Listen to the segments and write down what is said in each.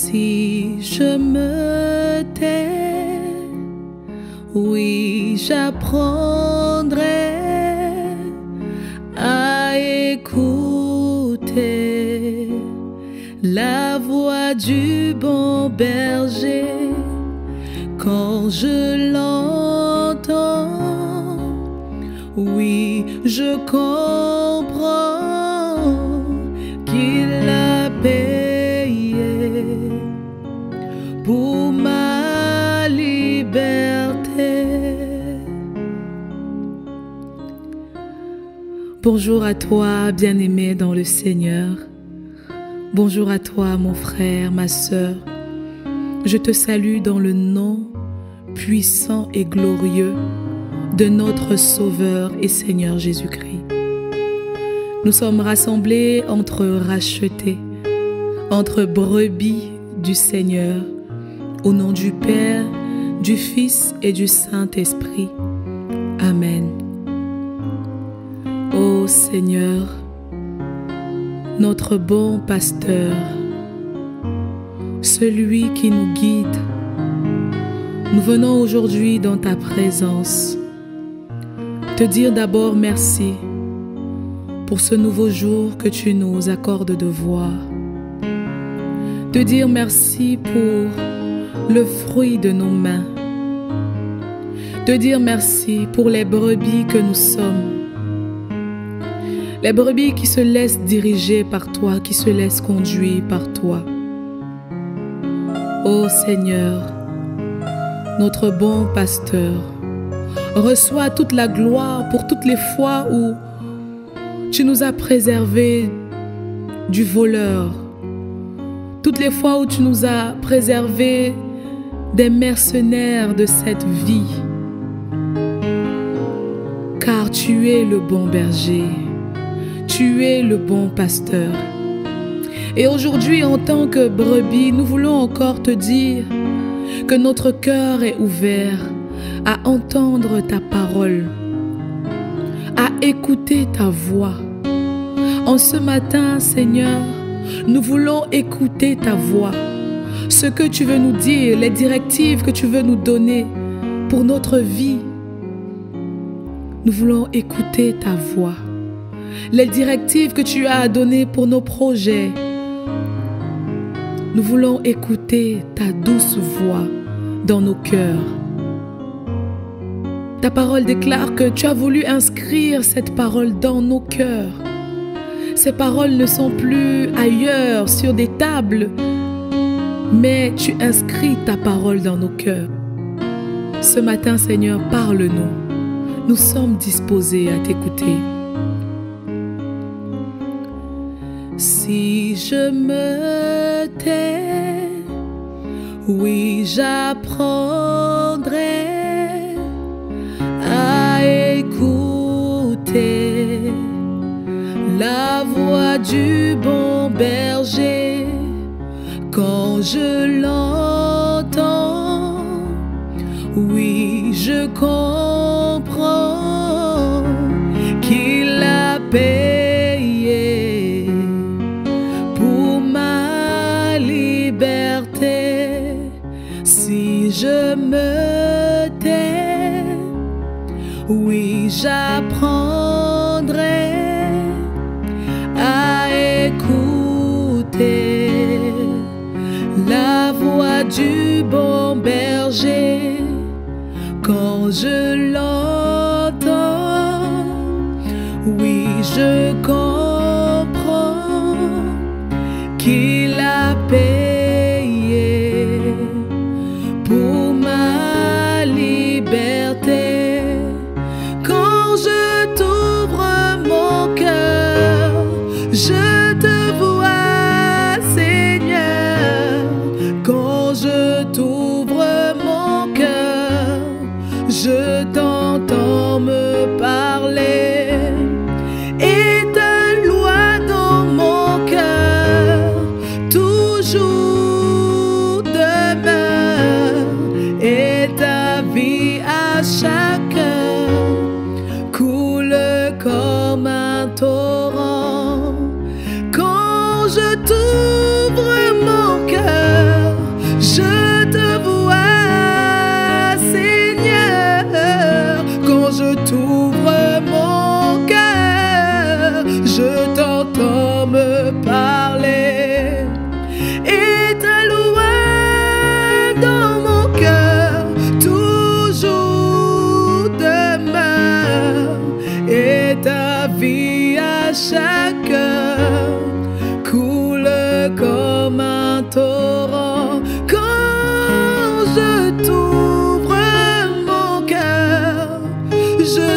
Si je me tais, oui, j'apprendrai à écouter la voix du bon berger. Quand je l'entends, oui, je comprends qu'il a payé pour ma liberté. Bonjour à toi, bien-aimé dans le Seigneur. Bonjour à toi, mon frère, ma sœur. Je te salue dans le nom puissant et glorieux de notre Sauveur et Seigneur Jésus-Christ. Nous sommes rassemblés entre rachetés, entre brebis du Seigneur, au nom du Père, du Fils et du Saint-Esprit. Amen. Ô Seigneur, notre bon pasteur, celui qui nous guide, nous venons aujourd'hui dans ta présence te dire d'abord merci pour ce nouveau jour que tu nous accordes de voir. Te dire merci pour le fruit de nos mains. Te dire merci pour les brebis que nous sommes. Les brebis qui se laissent diriger par toi, qui se laissent conduire par toi. Ô Seigneur, notre bon pasteur, reçois toute la gloire pour toutes les fois où tu nous as préservés du voleur, toutes les fois où tu nous as préservés des mercenaires de cette vie, car tu es le bon berger, tu es le bon pasteur. Et aujourd'hui, en tant que brebis, nous voulons encore te dire que notre cœur est ouvert à entendre ta parole, à écouter ta voix. En ce matin, Seigneur, nous voulons écouter ta voix, ce que tu veux nous dire, les directives que tu veux nous donner pour notre vie. Nous voulons écouter ta voix, les directives que tu as à donner pour nos projets. Nous voulons écouter ta douce voix dans nos cœurs. Ta parole déclare que tu as voulu inscrire cette parole dans nos cœurs. Ces paroles ne sont plus ailleurs sur des tables, mais tu inscris ta parole dans nos cœurs. Ce matin, Seigneur, parle-nous. Nous sommes disposés à t'écouter. Si je me tais, oui, j'apprendrai à écouter la voix du bon berger. Quand je l'entends, oui, je comprends qu'il a payé pour ma liberté. Si je me tais, oui, j'apprendrai à écouter la voix du bon berger. Quand je l'entends, oui, je comprends qu'il a payé pour ma liberté. Quand je t'ouvre mon cœur, je te vois, Seigneur. Quand je t'ouvre mon cœur, je t'entends me parler. Et ta loi dans mon cœur toujours demeure. Et ta vie à chaque heure coule comme un torrent. Quand je t'ouvre mon cœur,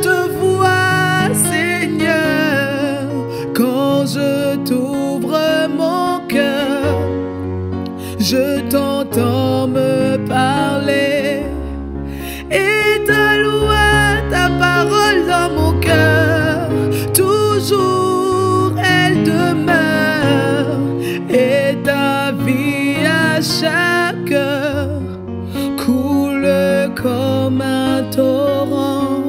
te vois, Seigneur, quand je t'ouvre mon cœur, je t'entends me parler et ta loi, ta parole dans mon cœur, toujours elle demeure, et ta vie à chaque heure coule comme un torrent.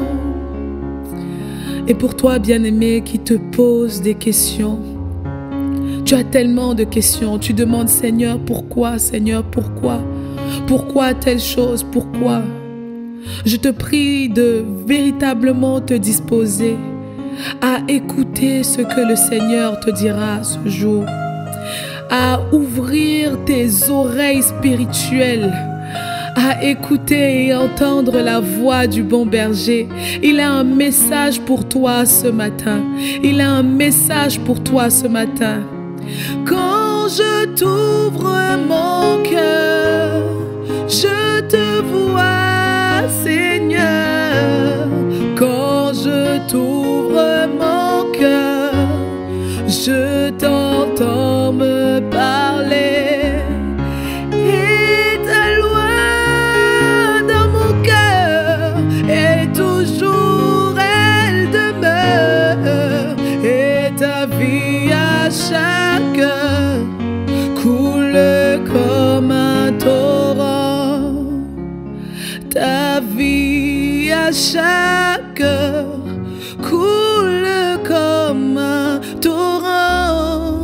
Et pour toi, bien-aimé, qui te pose des questions, tu as tellement de questions, tu demandes, Seigneur, pourquoi, Seigneur, pourquoi? Pourquoi telle chose, pourquoi? Je te prie de véritablement te disposer à écouter ce que le Seigneur te dira ce jour, à ouvrir tes oreilles spirituelles, à écouter et entendre la voix du bon berger. Il a un message pour toi ce matin. Il a un message pour toi ce matin. Quand je t'ouvre mon cœur, je te vois, Seigneur. Quand je t'ouvre mon cœur, je t'entends me parler. Et ta loi dans mon cœur, et toujours elle demeure. Et ta vie à chaque heure coule comme un torrent. Ta vie à chaque heure coule comme un torrent.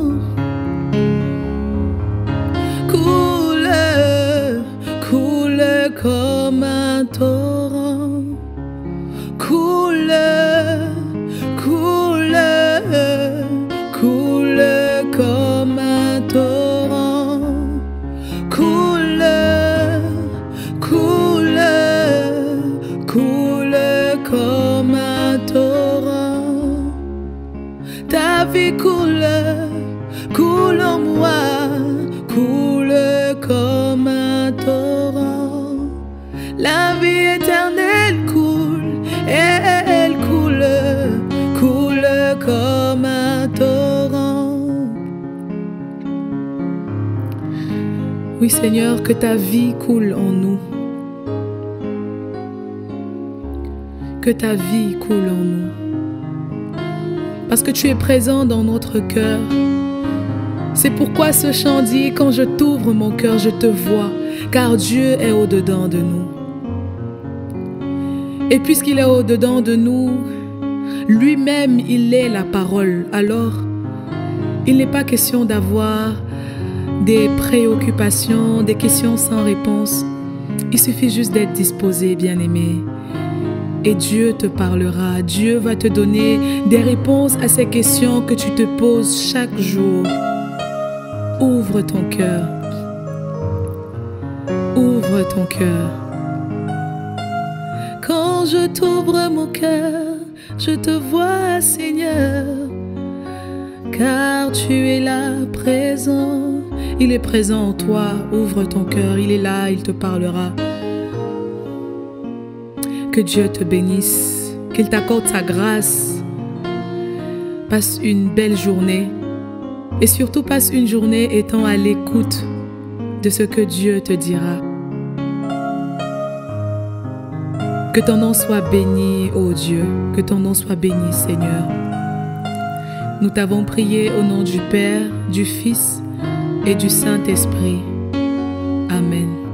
Coule, coule comme un torrent. Coule, coule, coule comme un torrent. Coule, coule, coule comme un torrent. Ta vie coule, coule en moi, coule comme un torrent. La vie éternelle coule, et elle coule, coule comme un torrent. Oui, Seigneur, que ta vie coule en nous. Que ta vie coule en nous. Parce que tu es présent dans notre cœur. C'est pourquoi ce chant dit, quand je t'ouvre mon cœur, je te vois, car Dieu est au-dedans de nous. Et puisqu'il est au-dedans de nous, lui-même, il est la parole. Alors, il n'est pas question d'avoir des préoccupations, des questions sans réponse. Il suffit juste d'être disposé, bien-aimé. Et Dieu te parlera. Dieu va te donner des réponses à ces questions que tu te poses chaque jour. Ouvre ton cœur. Ouvre ton cœur. Quand je t'ouvre mon cœur, je te vois, Seigneur, car tu es là présent. Il est présent en toi. Ouvre ton cœur. Il est là, il te parlera. Que Dieu te bénisse, qu'il t'accorde sa grâce. Passe une belle journée et surtout passe une journée étant à l'écoute de ce que Dieu te dira. Que ton nom soit béni, ô Dieu, que ton nom soit béni, Seigneur. Nous t'avons prié au nom du Père, du Fils et du Saint-Esprit. Amen.